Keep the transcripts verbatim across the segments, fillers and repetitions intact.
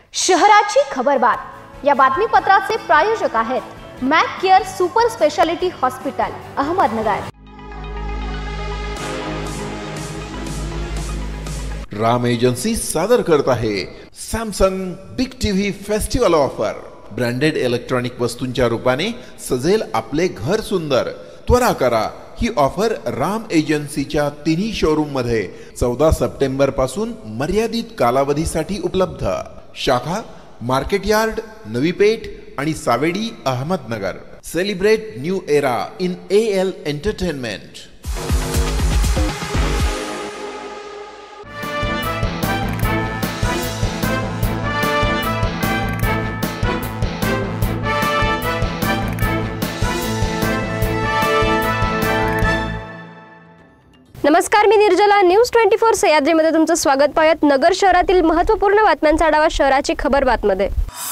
शहराची खबरबात या बातमीपत्राचे प्रायोजक आहेत Mac care super speciality hospital Ahmednagar. Ram agency सादर करत आहे Samsung big TV festival offer. Branded electronic वस्तूंच्या रूपाने सजेल आपले घर सुंदर। त्वरा करा, ही ऑफर राम एजन्सीच्या तिन्ही शोरूम मध्ये चौदा सप्टेंबर पासून मर्यादित कालावधीसाठी उपलब्ध। शाखा मार्केट यार्ड, नवी पेठ आणि Savedi Ahmednagar. Celebrate new era in A L entertainment. नमस्कार, मी निर्जला। न्यूज ट्वेंटी फोर सह्याद्रीमध्ये तुमचं स्वागत। पाहूयात नगर शहरातील महत्त्वपूर्ण बातम्यांचा आढावा शहराची खबर बातमध्ये।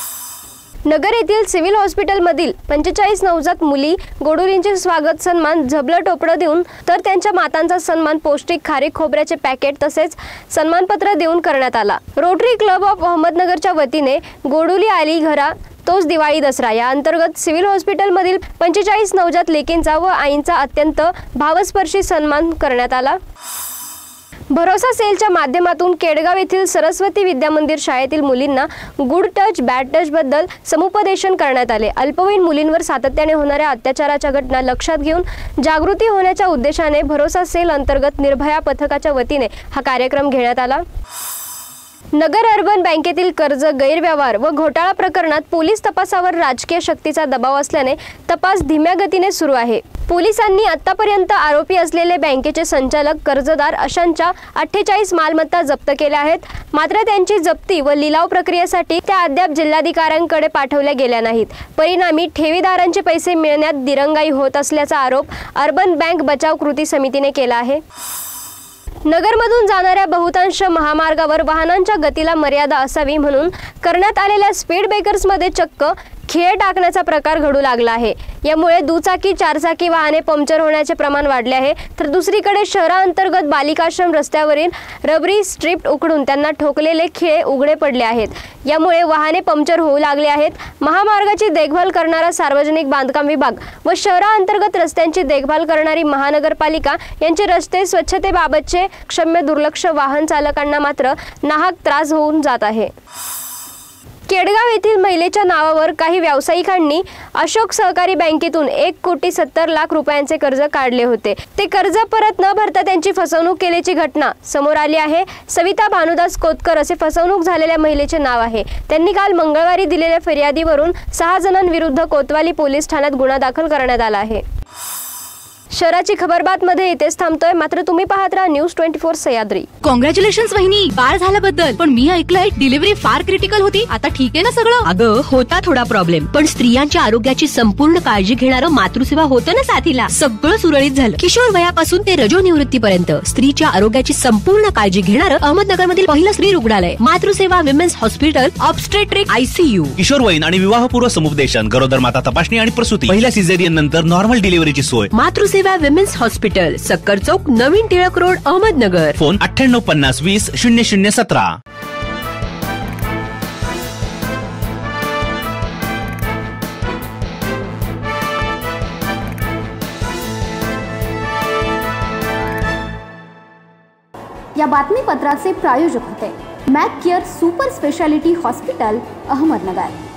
नगर येथील सिव्हिल हॉस्पिटलमधील पंचेचाळीस नवजात मुली गोडुलींचे स्वागत सन्मान झबलं टोपडं देऊन तर त्यांच्या मातांचा सन्मान पौष्टिक खारीक खोबऱ्याचे पॅकेट तसेच सन्मानपत्र देऊन करण्यात आला। रोटरी क्लब ऑफ अहमदनगरच्या वतीने गोडुली आली घरा तोच दिवाळी दसरा या अंतर्गत सिव्हिल हॉस्पिटलमधील पंचेचाळीस नवजात लेकींचा व आईंचा अत्यंत भावस्पर्शी सन्मान करण्यात आला। भरोसा सेलच्या माध्यमातून केडगाव येथील सरस्वती विद्या मंदिर शाळेतील मुलींना गुड टच बॅड टच बद्दल समुपदेशन करण्यात आले। अल्पवयीन मुलींवर सातत्याने होणाऱ्या अत्याचाराच्या घटना लक्षात घेऊन जागृती होण्याच्या उद्देशाने भरोसा सेल अंतर्गत निर्भया पथकाच्या वतीने हा कार्यक्रम घेण्यात आला। नगर अर्बन बँकेतील कर्ज गैरव्यवहार व घोटाळा प्रकरणात पोलीस तपासावर राजकीय शक्तीचा दबाव असल्याने तपास धीम्या गतीने सुरू आहे। पोलिसांनी आतापर्यंत आरोपी असलेले बँकेचे संचालक कर्जदार अशांच्या अठ्ठेचाळीस मालमत्ता जप्त केल्या आहेत, मात्र त्यांची जप्ती व लिलाव प्रक्रियेसाठी त्या अद्याप जिल्हाधिकाऱ्यांकडे पाठवल्या गेल्या नाहीत। परिणामी ठेवीदारांचे पैसे मिळण्यात दिरंगाई होत असल्याचा आरोप अर्बन बँक बचाव कृती समितीने केला आहे। नगरमधून जाणाऱ्या बहुतांश महामार्गावर वाहनांच्या गतीला मर्यादा असावी म्हणून करण्यात आलेल्या स्पीड ब्रेकर्समध्ये चक्क खिळे टाकण्याचा प्रकार घडू लागला आहे। यामुळे दुचाकी चारचाकी वाहने पंक्चर होण्याचे प्रमाण वाढले आहे, तर दुसरीकडे शहराअंतर्गत बालिकाश्रम रस्त्यावरील रबरी स्ट्रिप उकडून त्यांना ठोकलेले खिळे उघडे पडले आहेत। यामुळे वाहने पंक्चर होऊ लागले आहेत। महामार्गाची देखभाल करणारा सार्वजनिक बांधकाम विभाग व शहराअंतर्गत रस्त्यांची देखभाल करणारी महानगरपालिका यांचे रस्ते स्वच्छतेबाबतचे क्षम्य दुर्लक्ष वाहन चालकांना मात्र नाहक त्रास होऊन जात आहे। केडगाव येथील महिलेच्या नावावर काही व्यावसायिकांनी अशोक सहकारी बँकेतून एक कोटी सत्तर लाख रुपयांचे कर्ज काढले होते। ते कर्ज परत न भरता त्यांची फसवणूक केल्याची घटना समोर आली आहे। सविता भानुदास कोतकर असे फसवणूक झालेल्या महिलेचे नाव आहे। त्यांनी काल मंगळवारी दिलेल्या फिर्यादीवरून सहा जणांविरुद्ध कोतवाली पोलीस ठाण्यात गुन्हा दाखल करण्यात आला आहे। शहराची खबरबात मध्ये इथेच थांबतोय, मात्र तुम्ही पाहत राहा news twenty four Sahyadri. Congratulations वहिनी, बाळ झाल्याबद्दल। पण मी ऐकलंय डिलिव्हरी फार क्रिटिकल होती, आता ठीक आहे ना सगळं? अगं होता थोडा प्रॉब्लेम, पण स्त्रियांच्या आरोग्याची संपूर्ण काळजी घेणारं मातृसेवा होतं ना साथीला। सगळं सुरळीत झालं। किशोर वयापासून ते रजो निवृत्तीपर्यंत स्त्रीच्या आरोग्याची संपूर्ण काळजी घेणारं अहमदनगर मधील पहिलं स्त्री रुग्णालय Matruseva women's hospital obstetric ICU. किशोरवयीन आणि विवाहपूर्व समुपदेशन, गरोदर माता तपासणी आणि प्रसूती, पहिल्या सिझेरियन नंतर नॉर्मल डिलिव्हरीची सोय। Matruseva women's hospital, Sakkar Chowk, Navin Tilak road, Ahmednagar. Phone अठ्ठ्याण्णव पन्नास वीस शून्य शून्य सतरा। या बातमीपत्राचे प्रायोजक होते Mac care super speciality hospital Ahmednagar.